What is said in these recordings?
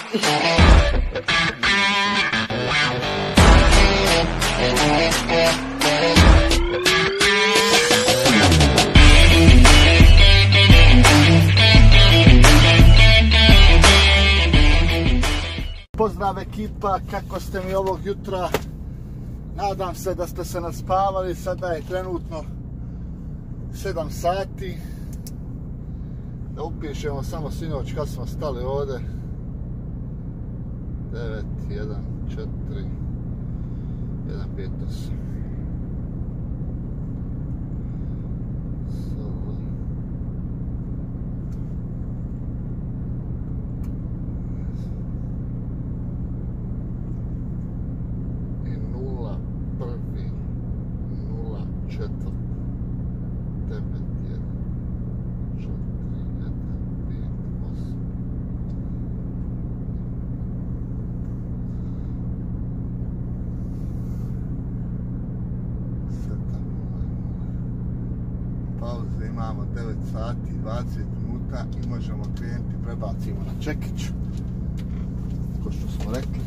Pozdrav ekipa, kako ste mi ovog jutra? Nadam se da ste se naspavali, sada je trenutno 7 sati. Da upišemo samo sinoć kad smo stali ovdje. 9, 1, 4, 1, 5, 8. Pauze imamo 9 sati 20 minuta i možemo krenuti, prebacimo na čekić. Ko što smo rekli,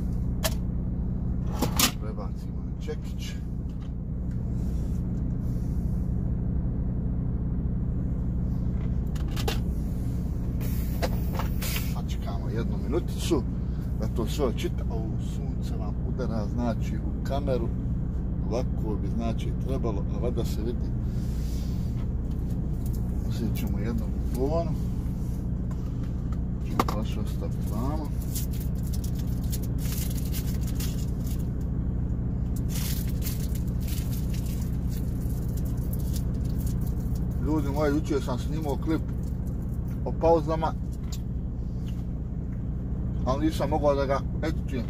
prebacimo na čekić. Sačekamo jednu minuticu da to sve očita. Sunce vam udara znači u kameru. Ovako bi znači trebalo, a vada se vidi. Uzet ćemo jednom bufonu. Ćemo baš ostaviti vamo. Ljudi moji, jučer sam snimao klip o pauzama, ali nisam mogao da ga editujem.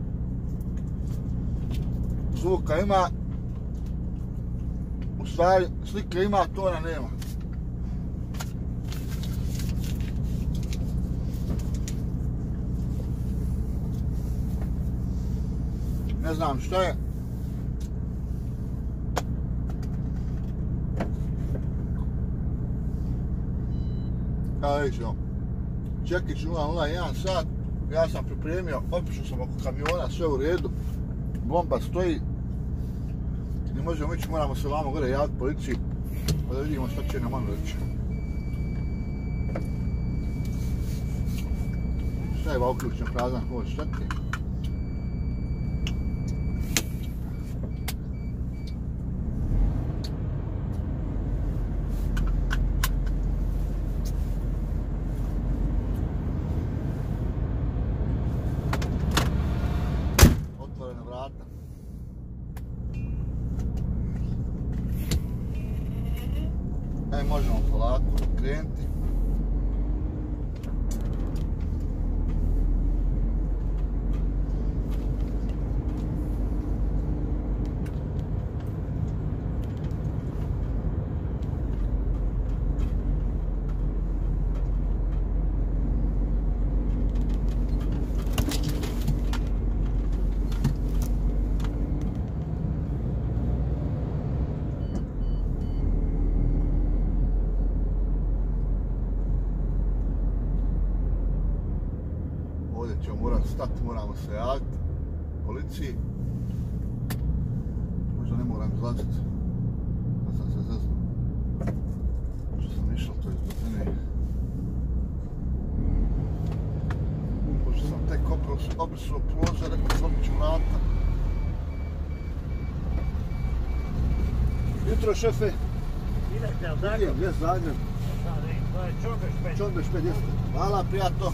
Zvuka ima, u stvari slike ima, tona nema. Ne znam šta je. Evo vidimo, čekić 001 sat, ja sam pripremio, opišao sam oko kamiona, sve u redu, bomba stoji, ne možemo ići, moramo se vamo gore javiti policiji, pa da vidimo šta će nam on reći. Šta je uključen prazan hovod, šta ti? Možemo polako krenuti. Ovdje ćemo morati stati, moramo se javiti policiji. Možda ne moram izlaziti, da sam se zeznuo. Možda sam išao, to je zbog mene. Možda sam tek obrisao prozor, rekao slobit ću vrata. Jutro, šefe. Idete, ali Zagreb? Gdje, Zagreb? To je Čondeš 5. Čondeš 5, jeste. Hvala, prijatno.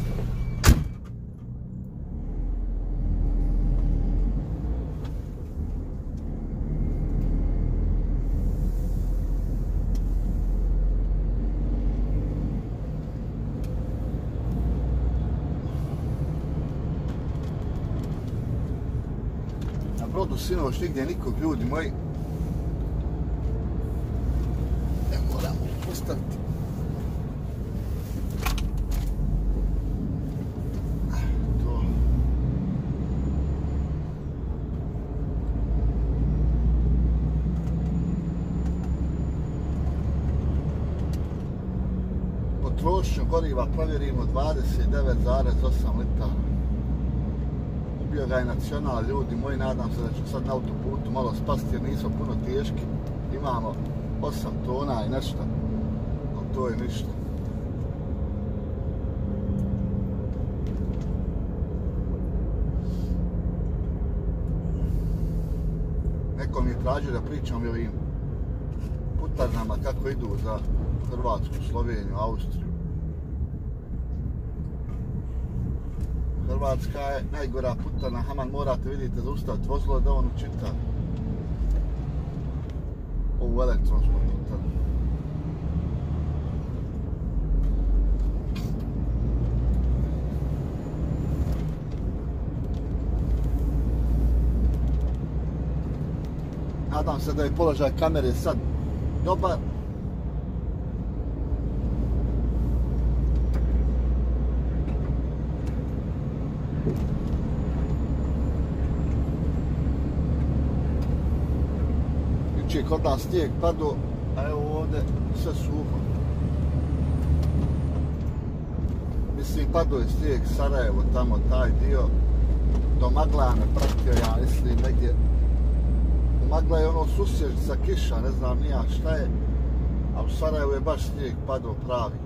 Na brodu sinoć nigdje nikog, ljudi moji. Ne moramo postaviti. potrošnju goriva provjerimo 29,8 litara. Ubio ga je Nacional, ljudi moji, nadam se da ću sad na autoputu malo spasti jer nismo puno teški. Imamo 8 tona i nešto, ali to je ništa. Neko mi je tražio da pričam i ovim putarnama kako idu za Hrvatsku, Sloveniju, Austriju. Hrvatska je najgora putarna, haman morate vidite zaustaviti vozilo da on učita ovu elektronsku putarnu. Nadam se da je položaj kamere sad dobar. Juče je kod nas snijeg padao, a evo ovdje sve suho. Mislim, padao je snijeg Sarajevo, tamo taj dio. Do Maglane pratio, ja mislim, negdje. Magla je ono susježica kiša, ne znam nija šta je, a u Sarajevu je baš snijeg padao pravi.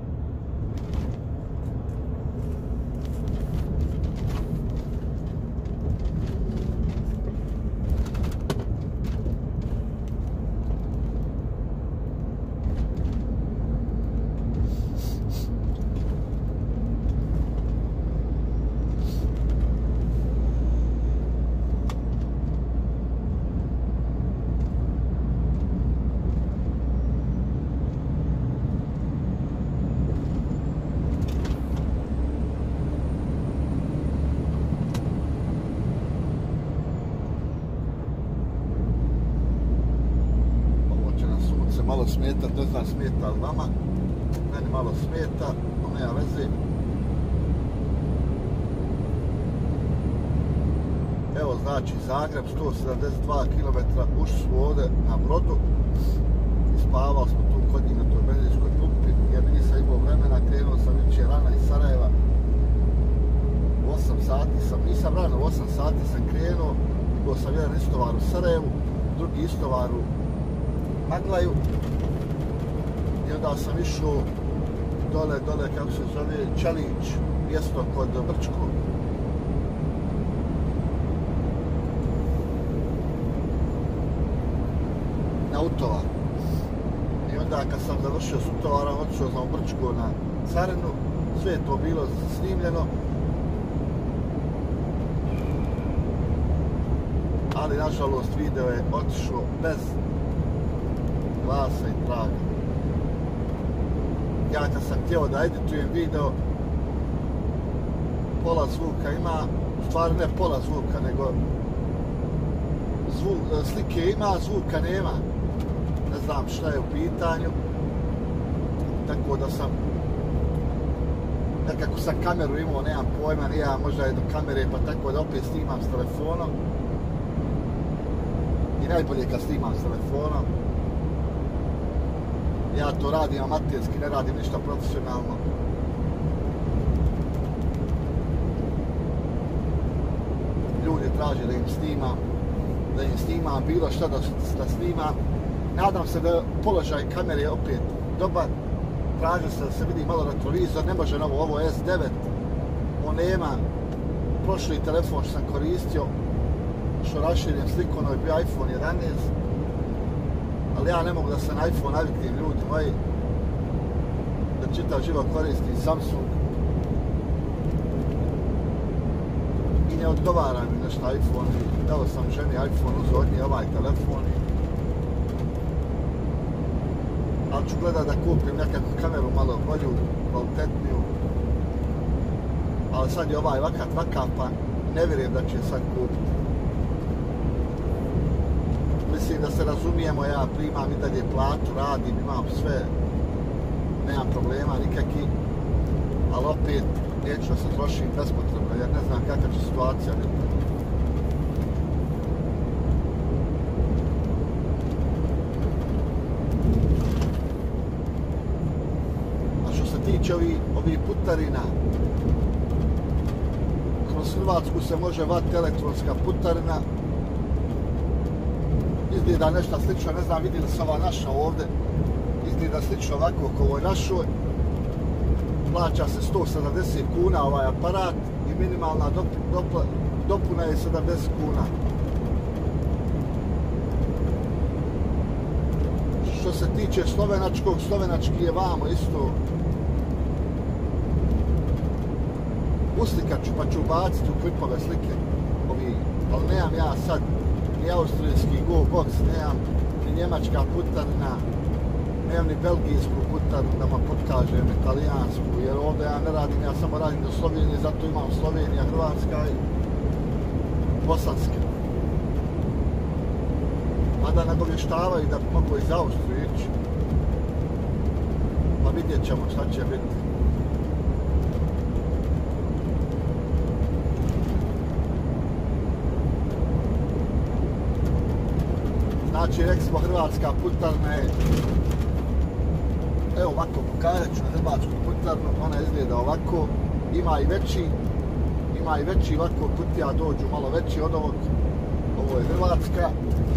Malo smeta, ne znam smeta ali vama, meni malo smeta, no nema veze. Evo znači Zagreb, 172 km, ušli smo ovdje na brodu i spavali smo tu kod njih na toj benzinskoj pumpi jer nisam imao vremena, krenuo sam jučer rano iz Sarajeva. U 8 sati sam, nisam rano, u 8 sati sam krenuo, imao sam jedan istovar u Sarajevu, drugi istovar u Maglaju i onda sam išao dole, kako se zove, Čelić, mjesto kod Brčko. Na utovar. I onda kad sam završio s utovarom, otišao sam u Brčko na carinu, sve je to bilo snimljeno. Ali nažalost video je otišao bez glasa i traga. Ja kad sam htio da editujem video, pola zvuka ima, u stvari ne pola zvuka, nego slike ima, zvuka nema. Ne znam šta je u pitanju. Tako da sam nekako sam kameru imao, nemam pojma, nije možda je do kamere, pa tako da opet snimam s telefonom. I najbolje kad snimam s telefonom. Ja to radim amaterski, ne radim ništa profesionalno. Ljudi traže da im snimam bilo šta da snimam. Nadam se da je položaj kamere opet dobar. Traže se da se vidi malo retrovizor, ne može novo, ovo S9. On nema prošli telefon što sam koristio, što raširim sliku, ono je bio iPhone 11. Ali ja ne mogu da se na iPhone naviknem, ljudi moji, da čitav život koristim Samsung i ne odgovara mi nešto iPhone. Dao sam ženi iPhone, uzeo od nje ovaj telefon, ali ću gledat da kupim nekakvu kameru malo bolju, kvalitetniju, ali sad je ovaj vakav, pa ne vjerujem da će sad kupiti. Mislim da se razumijemo, ja primam i dalje platu, radim, imam sve, nemam problema nikakvi, ali opet neću da se trošim bespotrebno, jer ne znam kakva će situacija biti. A što se tiče ovih putarina, kroz Hrvatsku se može vatiti elektronska putarina. Izgleda nešto slično, ne znam vidjeli se ova naša ovdje, izgleda slično ovako kao ovoj našoj. Plaća se 170 kuna ovaj aparat i minimalna dopuna je 70 kuna. Što se tiče slovenačkog, slovenački je vamo isto. Uslikat ću pa ću baciti u klipove slike ovi, ali nemam ja sad ni austrijski GoBox, nemam ni njemačka putarina, nemam ni belgijsku putarinu da ma potkažem italijansku, jer ovdje ja ne radim, ja samo radim do Slovenije, zato imam Slovenija, Hrvatska i Bosanska. Mada nagovještavaju da bi mogu iz Austrije ići, pa vidjet ćemo šta će biti. Znači, rekli smo Hrvatska putarna je, evo ovako, pokazat ću na Hrvatsku putarnu, ona izgleda ovako, ima i veći ovako kutija, dođu malo veći od ovog, ovo je Hrvatska.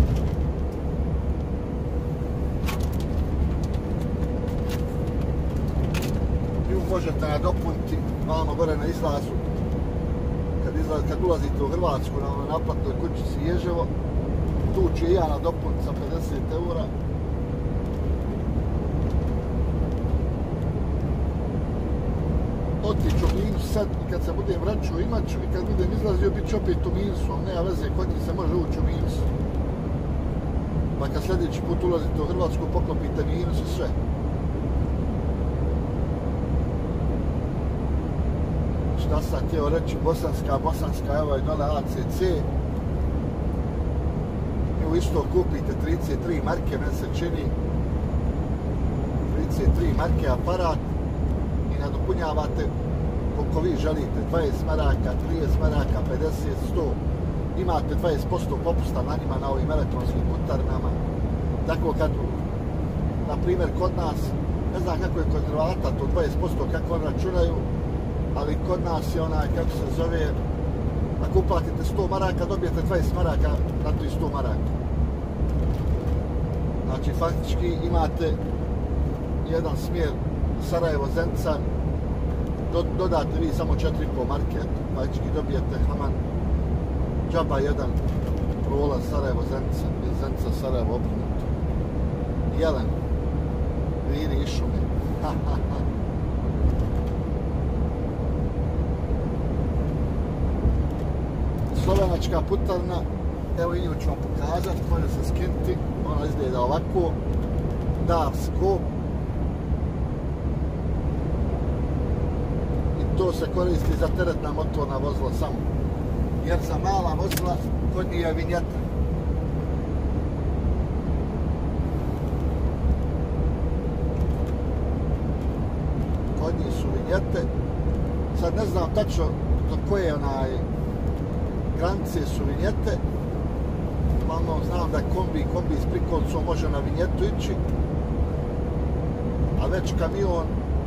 Nju možete nadopuniti, vamo gore na izlazu, kad ulazite u Hrvatsku na naplatnoj kućici Ježevo, tu ću i ja nadopuniti sa 50 eura. Otiću u minus sad i kad se budem vraćao imat ću i kad budem izlazio bit ću opet u minusu, ali nema veze, kod njih se može ući u minus. Pa kad sljedeći put ulazite u Hrvatsku poklopite minus i sve. Šta sam htio reći, bosanska, evo je dole ACC. Nju isto kupite 33 marke, meni se čini 33 marke aparat i nadopunjavate koliko vi želite, 20 maraka, 30 maraka, 50, 100. Imate 20% popusta na njima, na ovim elektronskim putarnama. Tako kad, na primjer, kod nas, ne znam kako je kod Hrvata to 20% kako oni računaju, ali kod nas je onaj, kako se zove, ako uplatite 100 maraka, dobijete 20 maraka na to i 100 maraka. Znači, faktički imate jedan smjer Sarajevo-Zenica, dodate vi samo 4,5 marke, faktički dobijete haman džaba jedan prolaz Sarajevo-Zenica ili Zenica-Sarajevo obrnuto. Jelen, viri i šumi. Slovenačka putarna, evo i nju ću vam pokazati, može se skinuti, ona izgleda ovako, Darsko. I to se koristi za teretna motorna vozila samo, jer za mala vozila kod njih je vinjeta. Kod njih su vinjete, sad ne znam tačno do koje granice su vinjete, uglavnom znam da kombi s prikolicom može na vinjetu ići, a već kamion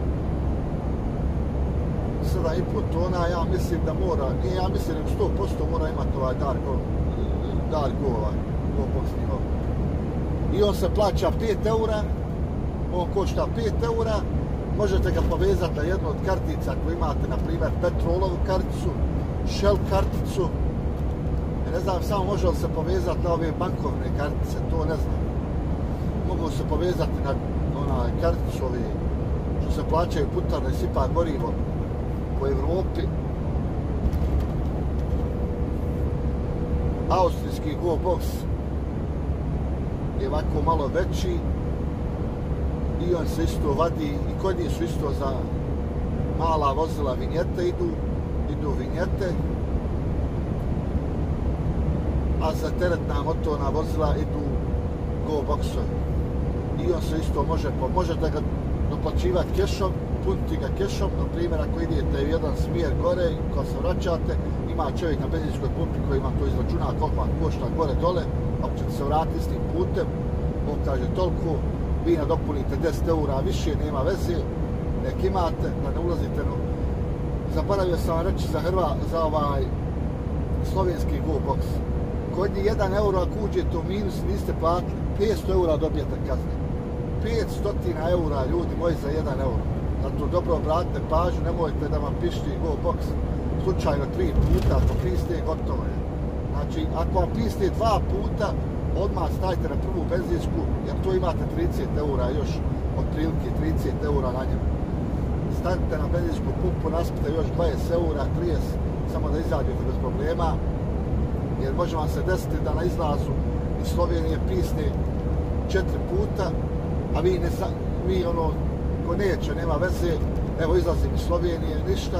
7,5 tona, ja mislim da mora, nije ja mislim nego 100% mora imati ovaj Dargo, ovaj GoBox njihov. I on se plaća 5 eura, on košta 5 eura, možete ga povezati na jednu od kartica ako imate, na primjer, Petrolovu karticu, Shell karticu. Ne znam samo može li se povezati na ove bankovne kartice, to ne znam. Mogu se povezati na karticu ove što se plaćaju putarno i sipa gorivo po Evropi. Austrijski GoBox je ovako malo veći i on se isto vadi i kod njih su isto za mala vozila vinjete idu vinjete, a za teretna motorna vozila idu GoBoxovi. I on se isto možete ga doplaćivati kešom, puniti ga kešom, na primjer ako idete u jedan smjer gore i kad se vraćate, ima čovjek na benzinskoj pumpi koji vam to izračuna koliko vam košta gore dole, ako ćete se vratiti s tim putem, on kaže toliko, vi nadopunite 10 eura više, nema veze, nek imate, da ne ulazite zaboravio sam vam reći za ovaj slovenski GoBox. Kod njih 1 euro ako uđete u minus niste platili, 500 eura dobijete kazne. 500 eura ljudi moji za 1 euro. Zato dobro obratite pažnju, nemojte da vam pišti GoBox slučajno 3 puta, ako pisne gotovo je. Znači, ako vam pisne 2 puta, odmah stavite na prvu benzinsku, jer tu imate 30 eura još, otprilike 30 eura na njemu. Stavite na benzinsku pumpu, naspite još 20 eura, 30, samo da izađete bez problema, jer može vam se desiti da na izlazu iz Slovenije pisne 4 puta, a vi ono, ko neće, nema veze, evo izlazim iz Slovenije, ništa,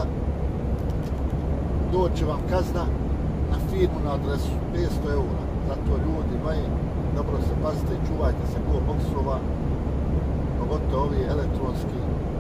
doće vam kazna na firmu, na adresu, 500 eura. Zato ljudi moji, dobro se pazite i čuvajte se GoBoxova, pogotovo ovi elektronski.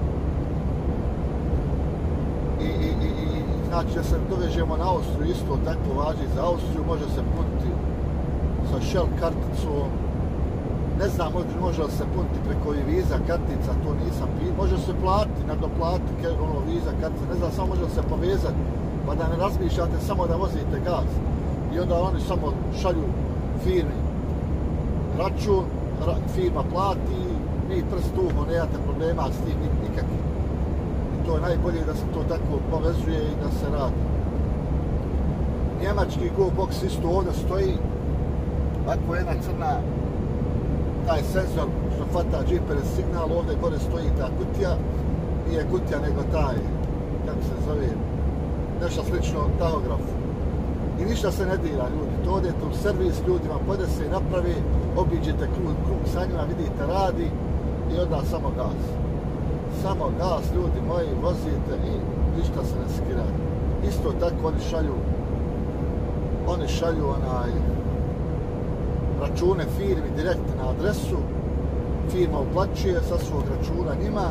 I znači da se dovežemo na Austriju, isto tako važi za Austriju, može se puniti sa Shell karticom, ne znam, može li se puniti preko i Visa kartica, to nisam pitao, može se platiti, nadoplatiti, ono Visa kartica, ne znam, samo može se povezati, pa da ne razmišljate samo da vozite gaz. I onda oni samo šalju firmi račun, firma plati, vi prst uho, nemate problema s tim nikakvim. I to je najbolje da se to tako povezuje i da se radi. Njemački GoBox isto ovdje stoji, ako je jedna crna, taj senzor što hvata GPS signal, ovdje gore stoji ta kutija, nije kutija nego taj, kako se zove, nešto slično tahografu. I ništa se ne dira, ljudi. To odete u servis, ljudima podese i napravi, obiđete krug sa njima, vidite, radi i onda samo gas. Samo gas, ljudi moji, vozite i ništa se ne skira. Isto tako oni šalju račune firmi direkt na adresu, firma uplaćuje sa svog računa njima,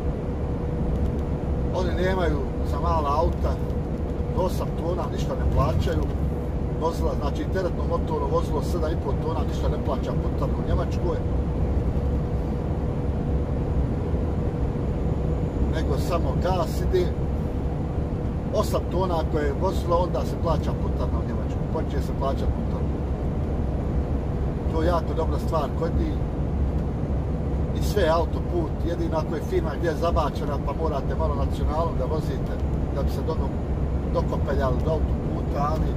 oni nemaju za mala auta do 8 tona, ništa ne plaćaju, vozila, znači teretno motorno vozilo 7,5 tona, ništa ne plaća putarno u Njemačkoj, nego samo gas ide, 8 tona ako je vozilo, onda se plaća putarno u Njemačkoj, počne se plaćati putarno. To je jako dobra stvar kod njih. I sve autoput, jedino ako je firma gdje je zabačena, pa morate malo nacionalom da vozite, da bi se dokopeljali do autoputa, ali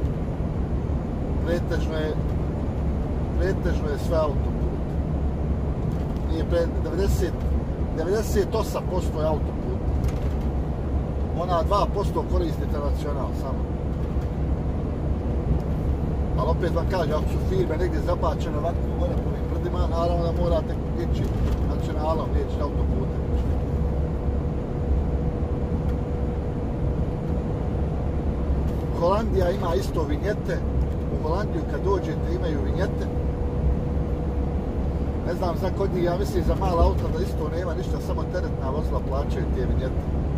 pretežno je sve autoput. Nije 98% je autoput. Ona 2% koristite nacional samo. Ali opet vam kaže, ako su firme negdje zabačene ovako gore po ovim brdima, naravno da morate ići nacionalom, neći autoputem. Holandija ima isto vinjete. U Holandiju kad dođete imaju vinjete. Ne znam, za kod njih, ja mislim za mala auta da isto nema ništa, samo teretna vozila plaćaju te vinjete.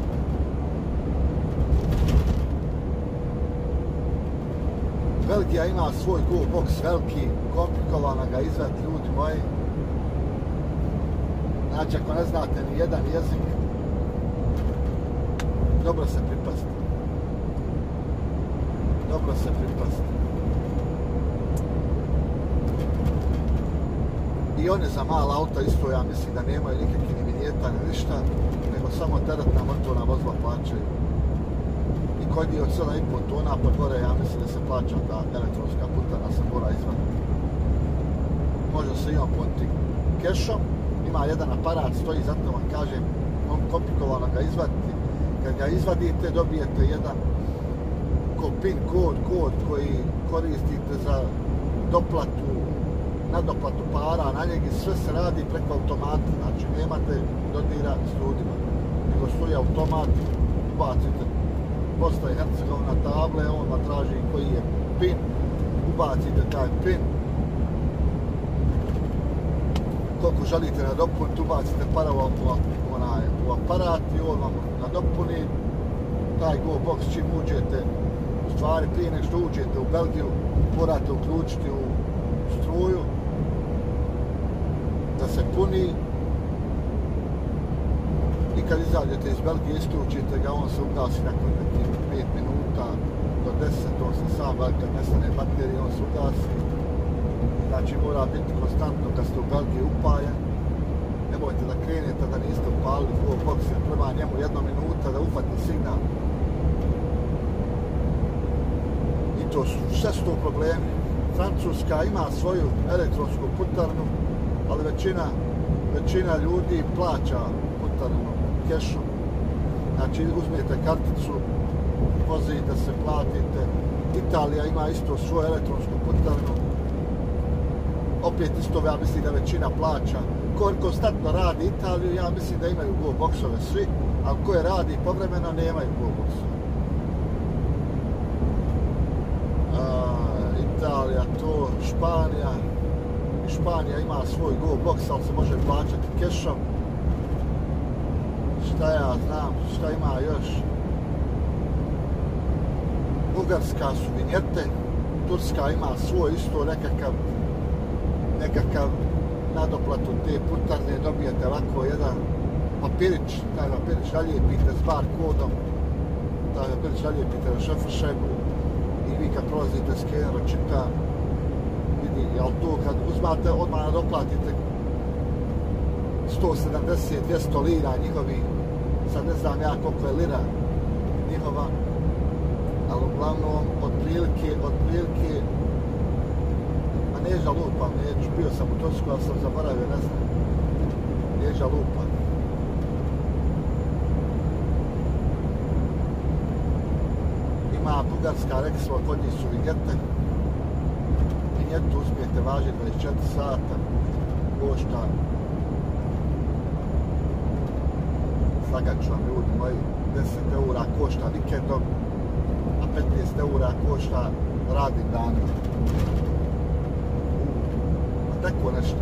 Belgija ima svoj GoBox veliki, komplikovano ga izvati, ljudi moji. Znači, ako ne znate ni jedan jezik, dobro se pripazite. Dobro se pripazite. I oni za mala auta isto, ja mislim da nemaju nikakvih ni vinjeta ni ništa, nego samo teretna motorna vozila plaćaju. I kod je od 7,5 tona pa gore, ja mislim da se plaća ta elektronska putarna se mora izvaditi. Može se ima punti kešom, ima jedan aparat, stoji, zato vam kažem, komplikovano ga izvaditi. Kad ga izvadite, dobijete jedan PIN kod koji koristite za doplatu, nadoplatu para, na njeg sve se radi preko automata, znači nemate dodira s ljudima, nego stoji automat, ubacite Bosna i Hercegovina table, on vam traži koji je PIN, ubacite taj PIN, koliko želite nadopuniti, ubacite para u aparat i on vam nadopuni, taj GoBox čim uđete, u stvari prije nego što uđete u Belgiju, morate uključiti u struju, da se puni I kad izađete iz Belgije, isključite ga, on se ugasi nakon nekih 5 minuta do 10, on se sam, kad nestane baterije, on se ugasi. Znači mora biti konstantno kad ste u Belgiji upajen. Nemojte da krenete da niste upalili wallbox, jer treba njemu 1 minuta da ufati signal. I to su sve su to problemi. Francuska ima svoju elektronsku putarnu, ali većina ljudi plaća putarnu kešom. Znači uzmete karticu, vozite se, platite. Italija ima isto svoju elektronsku putarnu. Opet isto, ja mislim da većina plaća. Ko konstantno radi Italiju, ja mislim da imaju wallboxove svi, a koje radi povremeno nemaju wallboxove. Italija, to, Španija. Španija ima svoj wallbox, ali se može plaćati kešom. Šta ja znam, šta ima još? Bugarska su vinjete, Turska ima svoj isto nekakav nadoplatu te putarne, dobijete ovako jedan papirić, taj papirić nalijepite s bar kodom, taj papirić nalijepite na šefušebu i vi kad prolazite skener čita, vidi, ali to kad uzmate, odmah nadoplatite 170-200 lira njihovi, sad ne znam ja koliko je lira njihova, ali uglavnom otprilike neđa lupam, bio sam u Tursku, ali sam zaboravio, ne znam. Neđa lupam. Ima Bugarska, rekli smo, kod njih su vinjete. Vinjetu uzmijete, važi 24 sata, košta. Slagat ću vam, ljudi moji, 10 eura košta vikendom, a 15 eura košta radnim danom. Tako nešto.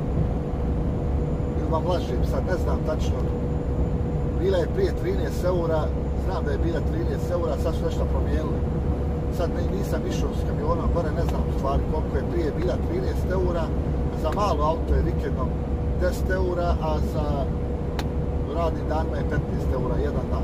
Ili vam lažem, sad ne znam tačno. Bila je prije 13 eura, znam da je bila 13 eura, sad su nešto promijenili. Sad nisam išao s kamionom, gore ne znam u stvari koliko je prije bila 13 eura. Za malo auto je vikendom 10 eura, a za radnim danima je 15 eura jedan dan.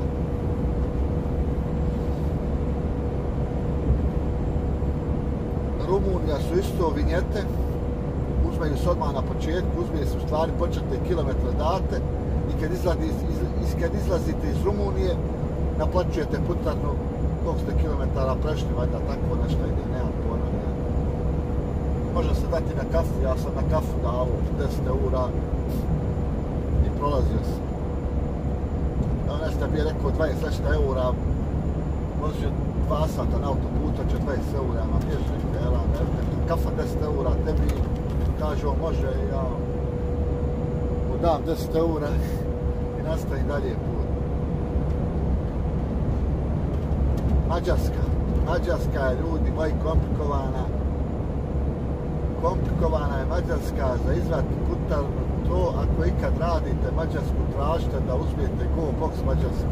Rumunija su isto vinjete. Uzmeju se odmah na početku, uzmeju se u stvari početne kilometre date i kad izlazite iz Rumunije naplaćujete putarnu koliko ste kilometara prešli, valjda tako nešto ide, nemam pojma. Može se dati na kafu, ja sam na kafu dao 10 eura i prolazio sam. Nešto bi je rekao 20 eura, vozio 2 sata na autoputa, će 20 eura, ma bježi rekao, kafa 10 eura, tebi kaže on može, ja mu dam 10 eura i nastavim dalje put. Mađarska je, ljudi moji, komplikovana. Komplikovana je Mađarska za izvaditi putarnu. To ako ikad radite Mađarsku, tražite da uzmijete wallbox Mađarsku.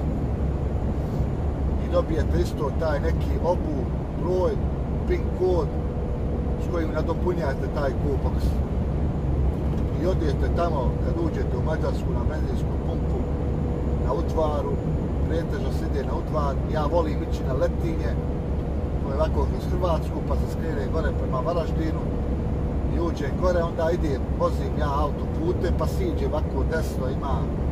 I dobijete isto taj neki broj, PIN kod s kojim nadopunjate taj wallbox. I odijete tamo, kad uđete u Mađarsku na benzinsku pumpu, na Utvaru, pretežno se ide na Utvar, ja volim ići na Letinje, to je ovako kroz Hrvatsku, pa se skrene gore prema Varaždinu i uđem gore, onda idem, vozim ja autopute, pa siđem ovako desno, ima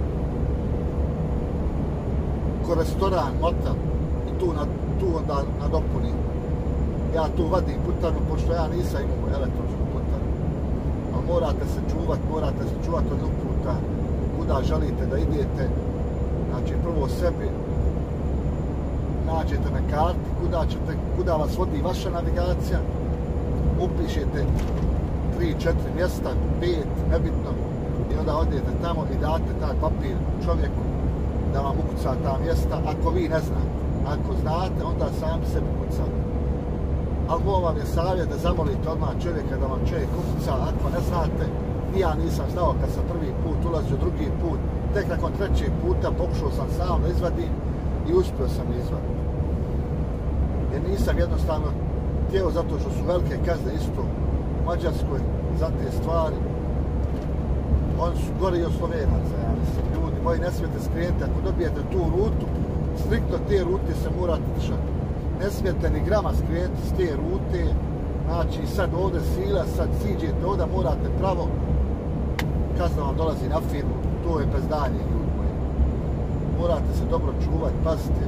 ko restoran, motel, i tu onda nadopunim. Ja tu vadim putarnu, pošto ja nisam imao elektronsku putarnu. Ali morate se čuvat od uputa kuda želite da idete. Znači prvo sebi nađete na karti kuda vas vodi vaša navigacija. Upišete 3-4 mjesta, 5, nebitno. I onda odete tamo i date taj papir čovjeku da vam ukuca ta mjesta, ako vi ne znate. Ako znate, onda sami sebi kucate. Ali ovo vam je savjet da zamolite odmah čovjeka da vam čovjek ukuca, ako ne znate. I ja nisam znao kad sam prvi put ulazio, drugi put. Tek nakon 3. puta pokušao sam sam da izvadim i uspio sam izvaditi. Jer nisam jednostavno htio, zato što su velike kazne isto u Mađarskoj za te stvari. Oni su gori od Slovenaca, ja mislim, ljudi moji, ne smijete skrenuti. Ako dobijete tu rutu, striktno te rute se morate držati. Ne smijete ni grama skrenuti s te rute. Znači, sad ovdje sila, sad siđete ovdje, morate pravo. Kazna vam dolazi na firmu. To je bezdanje, ljudi moji. Morate se dobro čuvati, pazite.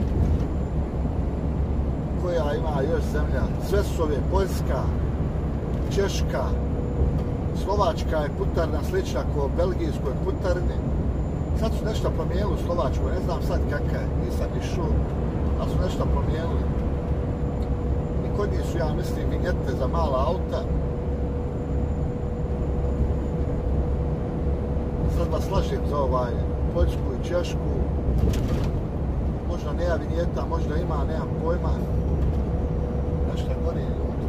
Koja ima još zemlja? Sve su ove, Poljska, Češka, Slovačka je putarna slična kao belgijskoj putarni. Sad su nešto promijenili u Slovačkoj, ne znam sad kakva je, nisam išao, ali su nešto promijenili. I kod njih su, ja mislim, vinjete za mala auta. Sad vas slažem za Poljsku i Češku. Možda nema vinjeta, možda ima, nemam pojma. Nešto gori ljudi.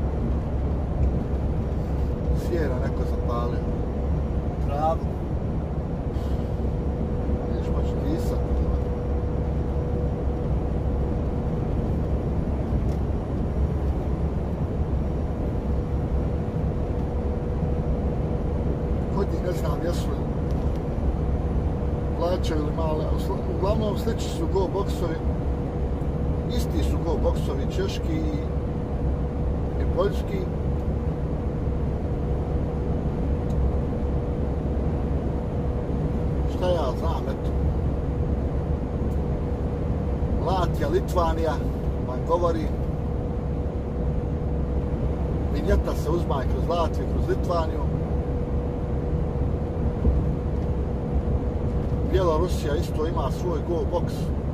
Sjera neko zapalio. Travu. Vidiš, možeš disat. Kod njih ne znam jesu li plaćaju ili male. Uglavnom slični su go boksovi. Isti su go boksovi češki i poljski. Šta ja znam, eto. Latvija, Litvanija vam govori. Vinjeta se uzma i kroz Latviju, kroz Litvaniju. Bjelorusija isto ima svoj go box.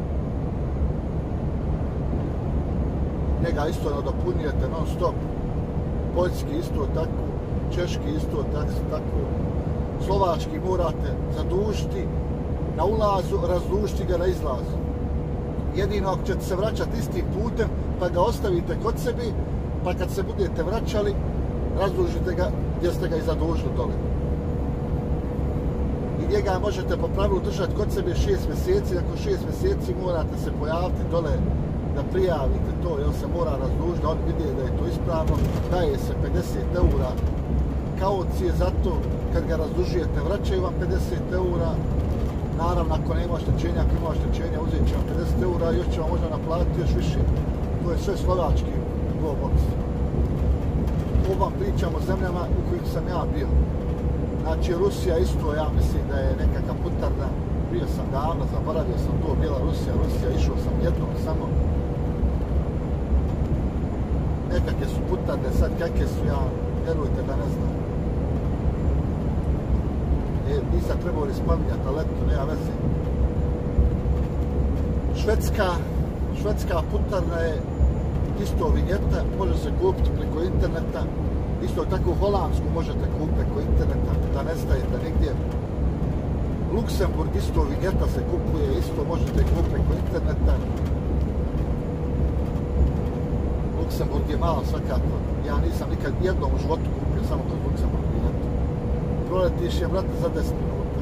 Njega isto nadopunjujete non stop. Poljski isto tako, češki isto tako. Slovački morate zadužiti na ulazu, razdužiti ga na izlazu. Jedino ako ćete se vraćati istim putem, pa ga ostavite kod sebi, pa kad se budete vraćali, razdužite ga gdje ste ga i zadužili dole. I njega možete po pravilu držati kod sebe 6 mjeseci, ako 6 mjeseci morate se pojaviti dole da prijavite to, jer se mora razdužiti, da oni vide da je to ispravno, daje se 50 eura kaucije za to, kad ga razdužujete, vraćaju vam 50 eura, naravno ako nema oštećenja, ako ima oštećenja, uzet će vam 50 eura, još će vam možda naplatiti još više. To je sve slovački go-box. Ovo vam pričam o zemljama u kojim sam ja bio. Znači, Rusija isto, ja mislim da je nekakva putarna. Bio sam davno, zaboravio sam to, Bjelorusija, Rusija, išao sam jednom samo. Nekakve su putarne, sad kakve su, ja vjerujte da ne znam. Nisam trebao ni spominjati, ali eto, nema veze. Švedska putarna je isto vinjeta, može se kupiti preko interneta. Isto tako holandsku možete kupiti preko interneta, da ne stajete nigdje. Luksemburg isto vinjeta se kupuje, isto možete kupiti preko interneta. Luksemburg je malo svakako. Ja nisam nikad jednom u životu kupio samo kroz Luksemburg vinjetu. Proletiš je, brate, za 10 minuta.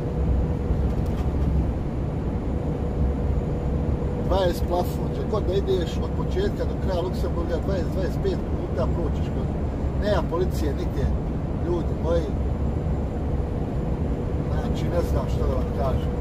20 plafon, gdje god da ideš od početka do kraja Luksemburga, 20-25 minuta proćiš kod. Nema policije nigdje, ljudi moji. Znači, ne znam što da vam kažem.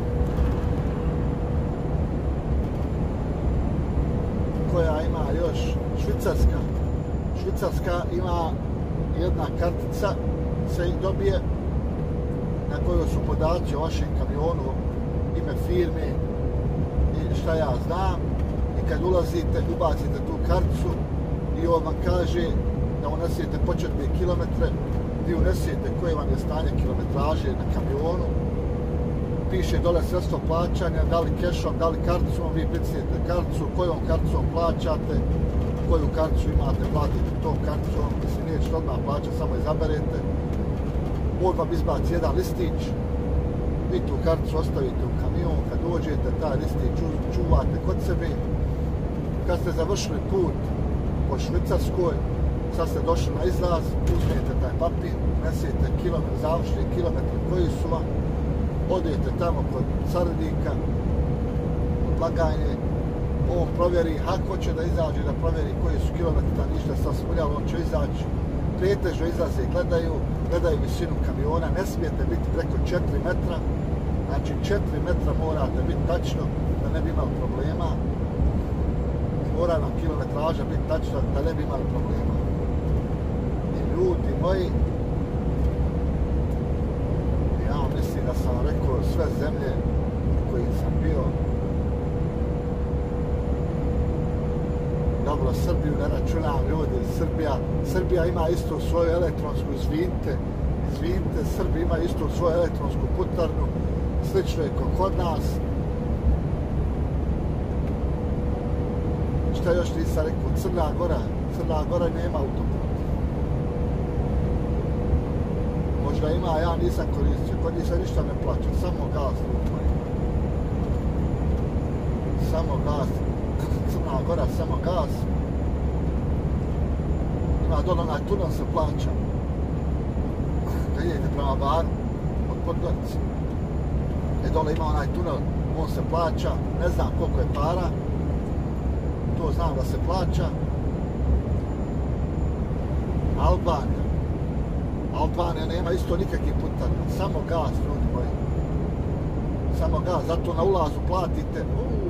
Koja ima još? Švicarska. Švicarska ima jedna kartica, se ih dobije, na kojoj su podaci o vašem kamionu, ime firme i šta ja znam. I kad ulazite, ubacite tu karticu i on vam kaže da unesete početne kilometre, vi unesete koje vam je stanje kilometraže na kamionu, piše dole sredstvo plaćanja, da li kešom, da li karticom, vi pritisnete karticu, kojom karticom plaćate, koju karticu imate, platite tom karticom, mislim nećete odmah plaćati, samo izaberete, on vam izbaci jedan listić, vi tu karticu ostavite u kamion, kad dođete, taj listić čuvate kod sebe, kad ste završili put po Švicarskoj, sad ste došli na izlaz, uzmete taj papir, nesete završni kilometri koji su vam, odete tamo kod carinika, kod blagajne, on provjeri, ako će da izađe, da provjeri koji su kilometri, da ništa sam smuljalo, on će izaći, pretežno izlaze, gledaju visinu kamiona, ne smijete biti preko 4 metra, Znači 4 metra morate biti tačno da ne bi imali problema. Mora nam kilometraža biti tačna da ne bi imali problema. I ljudi moji, ja mislim da sam rekao sve zemlje u kojih sam bio. Dobro, Srbiju ne računam, ljudi, Srbija ima isto svoju elektronsku, izvinite, Srbi ima isto svoju elektronsku putarnu, slično je kao kod nas. Šta još nisam rekao, Crna Gora nema autoput. Možda ima, ja nisam koristio, kod njih se ništa ne plaća, samo gas. Samo gas. Crna Gora, samo gas. Ima dole onaj tunel se plaća. Kad idete prema Baru, od Podgorice. Dole ima onaj tunel, on se plaća, ne znam koliko je para. To znam da se plaća. Albanija nema isto nikakvih putarina, samo gas, ljudi moji. Samo gas, zato na ulazu platite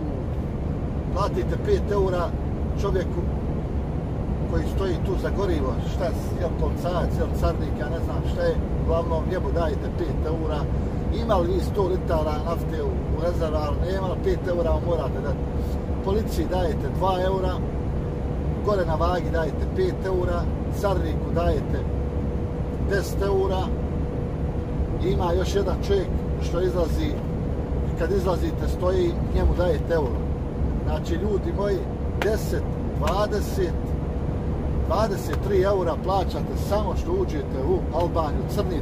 5 eura čovjeku koji stoji tu za gorivo, šta je, jel policajac, jel carnik, ja ne znam šta je, uglavnom njemu dajete 5 eura. Ima li vi 100 litara nafte u rezervaru, nema 5 eura, morate dati. Policiji dajete 2 eura, gore na vagi dajete 5 eura, carniku dajete 10 eura. Ima još jedan čovjek što izlazi, kad izlazite stoji, njemu dajete euro. Znači, ljudi moji, 10, 20, 23 eura plaćate samo što uđete u Albaniju, crnih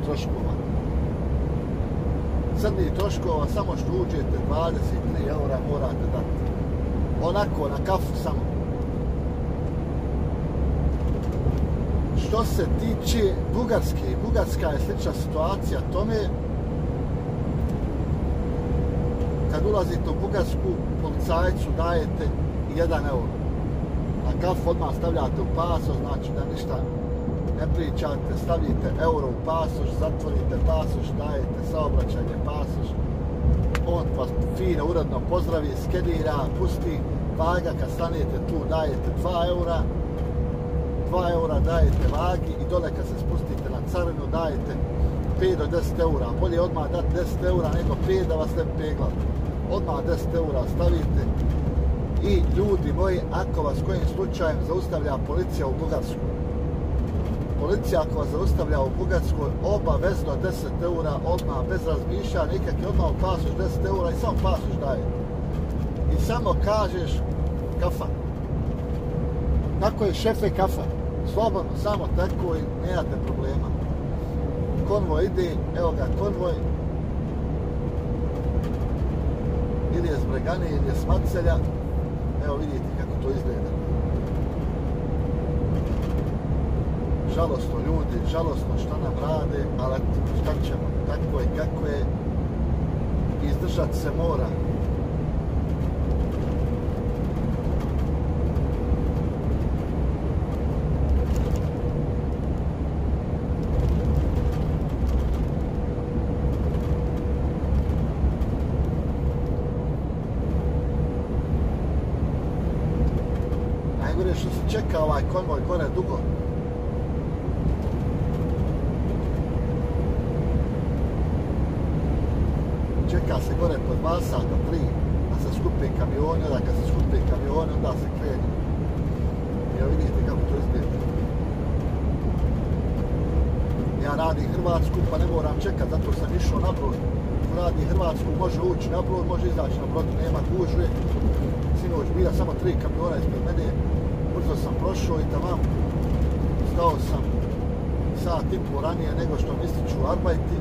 troškova, samo što uđete 23 eura morate dati. Onako, na kafu samo. Što se tiče Bugarske, Bugarska je slična situacija tome. Kad ulazite u Bugarsku, policajcu dajete 1 euro. Na kafu odmah stavljate u pasoš, znači da ništa ne pričate, stavite euro u pasoš, zatvorite pasoš, dajete saobraćajni pasoš. On vas fino, uredno pozdravi, skenira, pusti vaga, kad stanete tu dajete 2 eura. 2 eura dajete vagi i dole kad se spustite na carinu dajete 5 do 10 eura. Bolje odmah dati 10 eura nego 5 da vas ne peglali. Odmah 10 eura stavite i ljudi moji, ako vas kojim slučajem zaustavlja policija u Bugarskoj, policija ako vas zaustavlja u Bugarskoj, obavezno 10 eura, odmah bez razmišljanja, nikakvi, odmah u pasoš 10 eura i samo pasoš daje. I samo kažeš kafa. Tako je, šefe, kafa. Slobodno, samo tako i nemate problema. Konvoj ide, evo ga konvoj. Ili je s Bregane, ili je s Macelja. Evo vidite kako to izgleda. Žalosno ljudi, žalosno što nam rade, ali šta ćemo, tako je kako je. Izdržat se mora. Što se čeka ovaj konvoj gore dugo. Čeka se gore po 2 sata, 3, da se skupe kamioni, onda kad se skupe kamioni, onda se krene. Evo vidite kako to izgleda. Ja radim Hrvatsku, pa ne moram čekat, zato sam išao na brod. Ko radi Hrvatsku, može ući na brod, može izaći na brod, nema gužve. Sinoć bila samo 3 kamiona ispred mene. Brzo sam prošao i tamam stao sam sat i pol ranije nego što mi ističu arbajti.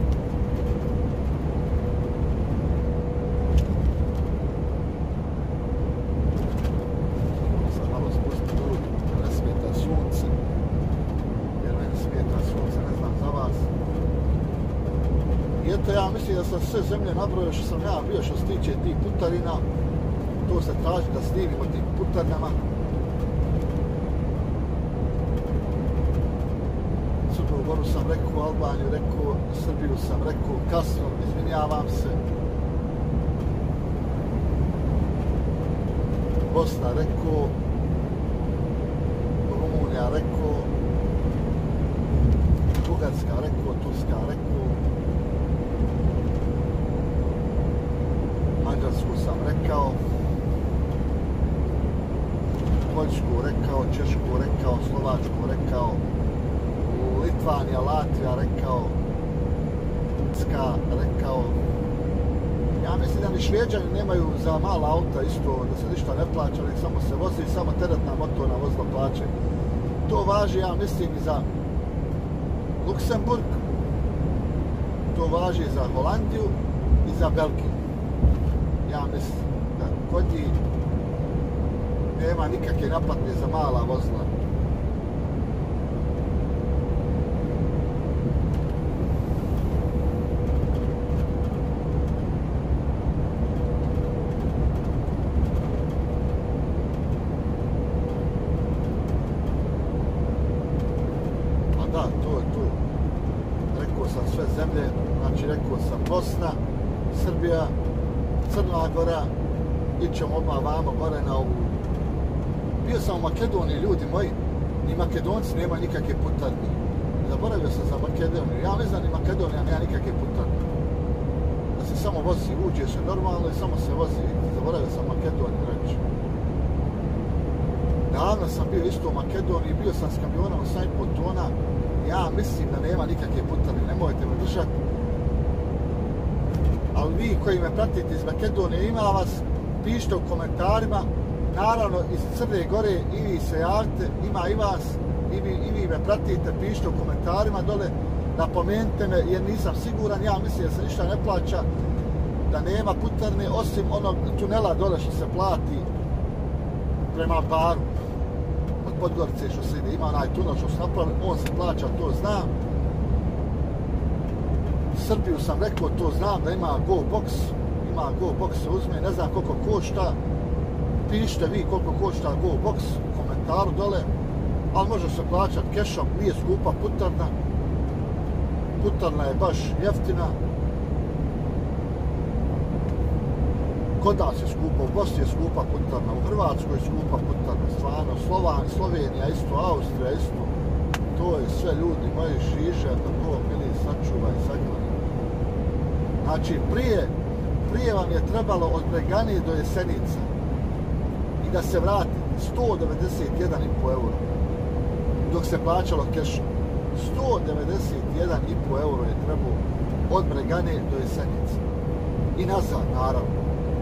Sad malo spustim dolu, ne smeta sunce. Jer meni smeta sunce, ne znam za vas. I eto, ja mislim da sam sve zemlje nabrojao što sam ja bio što se tiče tih putarina. To se traži da snimimo tim putarinama. Crnu Goru sam rekao, Albaniju rekao, Srbiju sam rekao, kasno, izvinjavam se. Bosna rekao, Rumunija rekao, Bugarska rekao, Turska rekao, Mađarsku sam rekao, Poljsku rekao, Češku rekao, Slovačku rekao, Litvanija, Latvija rekao, Ska rekao. Ja mislim da ni Šveđani nemaju za mala auta isto, da se ništa ne plaća, nek samo se vozi, samo teretna motorna vozila plaćaju. To važi, ja mislim, i za Luksemburg, to važi i za Holandiju i za Belgiju. Ja mislim da kod njih nema nikakve naplatne za mala vozila. Sve zemlje, znači rekao sam Bosna, Srbija, Crna Gora, ićemo odmah vamo gore na ovu. Bio sam u Makedoniji, ljudi moji, ni Makedonci nema nikakve putarni. Zaboravio sam za Makedoniju, ja ne znam ni Makedonija nema nikakve putarni. Da se samo vozi, uđe se normalno i samo se vozi, zaboravio sam Makedoniju reći. Davno sam bio isto u Makedoniji, bio sam s kamionom 7,5 tona. Ja mislim da nema nikakve putarne, nemojte me držati. Ali vi koji me pratite iz Makedonije, ima vas, pišite u komentarima. Naravno, iz Crne Gore i vi se javite, ima i vas, i vi me pratite, pišite u komentarima dole. Napomenite me, jer nisam siguran, ja mislim da se ništa ne plaća, da nema putarne, osim onog tunela dole što se plati prema Baru. Podgorice što se ide, ima onaj tunel što se napravili, on se plaća, to znam. Srbiju sam rekao, to znam da ima Go Box se uzme, ne znam koliko košta. Pišite vi koliko košta Go Box u komentaru dole, ali može se plaćati kešom, nije skupa putarna. Putarna je baš jeftina. Kod nas je skupa, u Bosni je skupa putarna, u Hrvatskoj je skupa putarna, stvarno, Slovenija isto, Austrija isto. To je sve, ljudi moji, šiže, da Bog mili sačuva i sagrani. Znači, prije vam je trebalo od Bregane do Jesenica i da se vrati 191,5 euro, dok se plaćalo kešom. 191,5 euro je trebalo od Bregane do Jesenica. I nazad, naravno.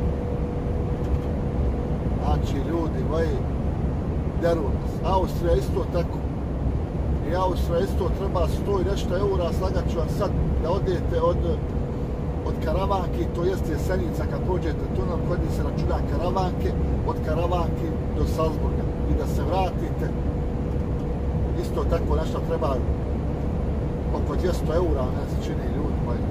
Znači, ljudi moji, deru nas. Austrija isto tako. I Austrija isto treba 100 i nešto eura, slagat ću vam sad da odete od Karavanke, to jest Jesenica, kad prođete tunel, kod njih se računa Karavanke, od Karavanke do Salzburga. I da se vratite, isto tako nešto treba oko 200 eura, ne se čini, ljudi moji.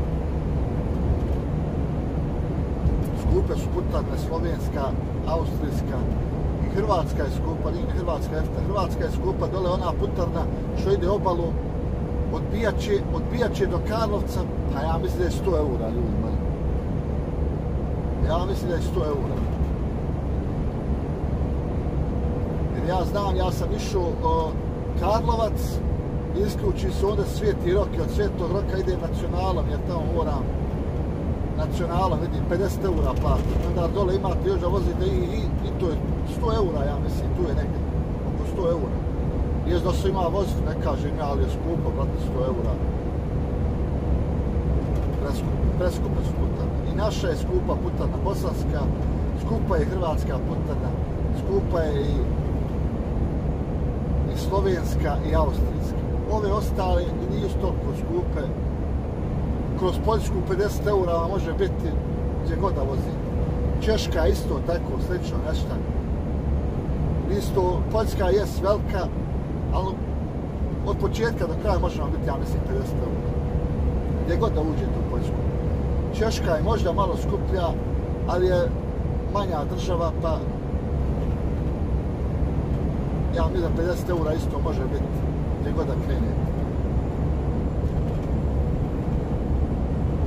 Skupe su putarne, slovenska, austrijska i Hrvatska je skupa, nije Hrvatska jeftina. Hrvatska je skupa, dole ona putarna što ide obalom od Bijače do Karlovca, pa ja mislim da je 100 eura, ljudi moji. Ja mislim da je 100 eura. Jer ja znam, ja sam išao Karlovac, isključi se onda Sveti Rok i od Svetog Roka idem nacionalom, jer tamo moram nacionalom, vidim, 50 eura platim. Onda dole imate još da vozite i to je 100 eura, ja mislim, tu je negdje, oko 100 eura. Jest da se ima voziti, ne kažem ja, ali je skupo, brate, 100 eura. Preskupe su putarne. I naša je skupa putarna bosanska, skupa je hrvatska putarna, skupa je i slovenska i austrijska. Ove ostale nisu toliko skupe. Kroz Poljsku 50 eura može biti gdje god da vozi. Češka isto tako, slično nešto. Isto, Poljska je velika, ali od početka do kraja možemo biti, ja mislim, 50 eura. Gdje god da uđete u Poljsku. Češka je možda malo skuplja, ali je manja država, pa ja mislim da 50 eura isto može biti gdje god da krenete.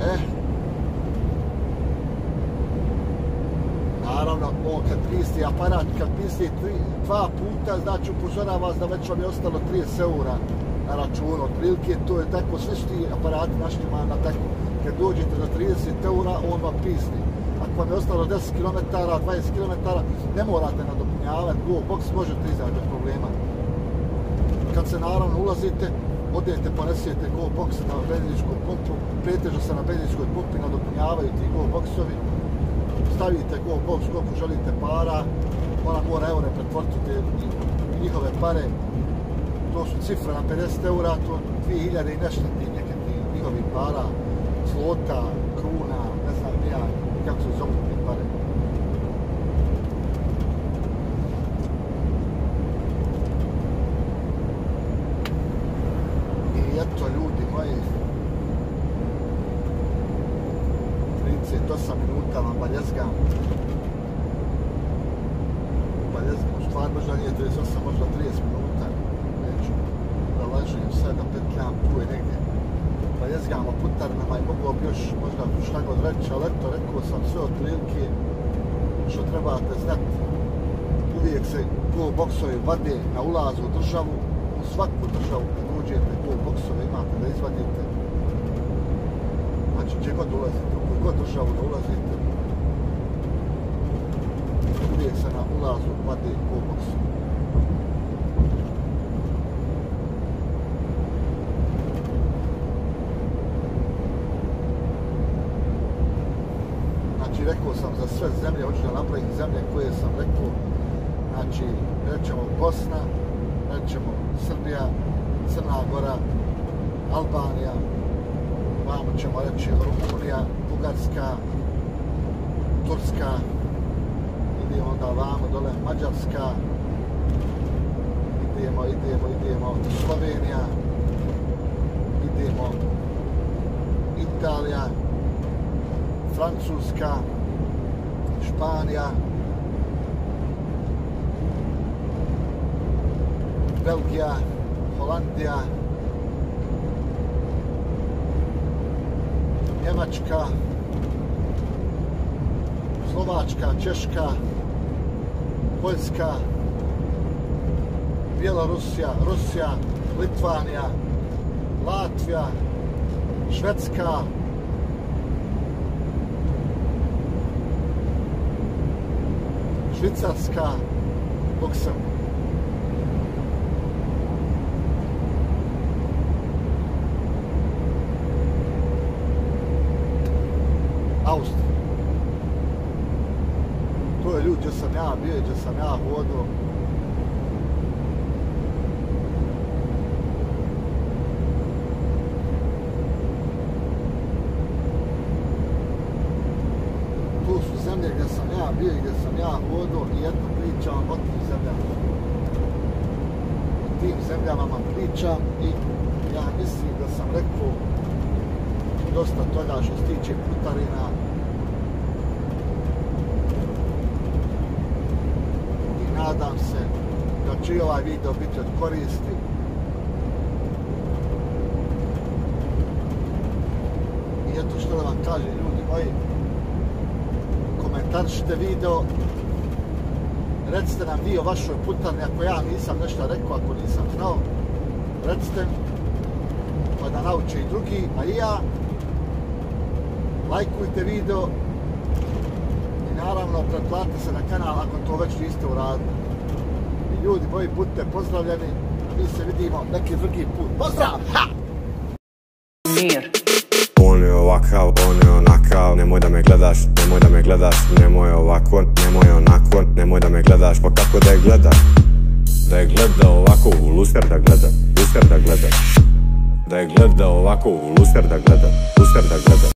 Naravno, on kad pristi aparat, kad pristi 2 puta, znači upozorava vas da već vam je ostalo 30 eura na računu. Otprilike to je tako, sve što ti aparati naštima na tako. Kad dođete na 30 eura, on vam pisni. Ako vam je ostalo 10 km, 20 km, ne morate nadopunjavati, go box možete izaći bez problema. Kad se naravno ulazite, odete, ponesete go box na benzinsku pumpu, pretežno se na benzinskoj pumpi nadopunjavaju ti go boxovi, stavite go box koliko želite para, ona mora eure pretvoriti njihove pare, to su cifre na 50 eura, to 2000 i nešto ti njihovih para, zlota, kruna, ne znam ja, kako se zovu te pare. I eto ljudi moji, 38 minuta vam baljezgam. U stvari možda nije 38, možda 30 minuta. Neću da lažem sad, da petljam tu i negdje. Baljezgam o putarnama i mogu bi još možda šta god reći, ali eto, rekao sam sve otprilike što trebate znati. Uvijek se go boxovi vade na ulazu u državu, u svaku državu kad uđete go boxove imate da izvadite. Znači gdje god ulazite, u koju god državu da ulazite, uvijek se na ulazu vade go boxovi. Rekao sam za sve zemlje, hoću da napravim zemlje koje sam rekao, znači rećemo Bosna, rećemo Srbija, Crna Gora, Albanija, vamo ćemo reći Rumunija, Bugarska, Turska, idemo onda vamo dole Mađarska, idemo Slovenija, idemo Italija, Francuska, Španija, Belgija, Holandija, Njemačka, Slovačka, Češka, Poljska, Bjelorusija, Rusija, Litvanija, Latvija, Švedska, Švicarska, Luksemburg. Austrija. To je ljudi gdje sam ja bio, gdje sam ja hodao. Zemlje gdje sam ja bio i gdje sam ja hodao i jedno pričam o tim zemljama. O tim zemljama vam pričam i ja mislim da sam rekao dosta toga što se tiče putarina. I nadam se da će i ovaj video biti od koristi. I eto što da vam kažem ljudi moji, komentarišite video, recite nam vi o vašoj putarni, ako ja nisam nešto rekao, ako nisam znao, recite mi, pa da nauče i drugi, a i ja. Lajkujte video i naravno pretplatite se na kanal ako to već niste uradili. I ljudi moji, budite pozdravljeni, a mi se vidimo neki drugi put. Pozdrav! Ha! Mir. On je ovakav, on je onakav, nemoj da me gledaš, nemoj da me gledaš, nemoj ovako, nemoj onako, nemoj da me gledaš, pa kako da je gledaš? Da je gleda ovako u luster da gleda, luster da gleda. Da je gleda ovako u luster da gleda, luster da gleda.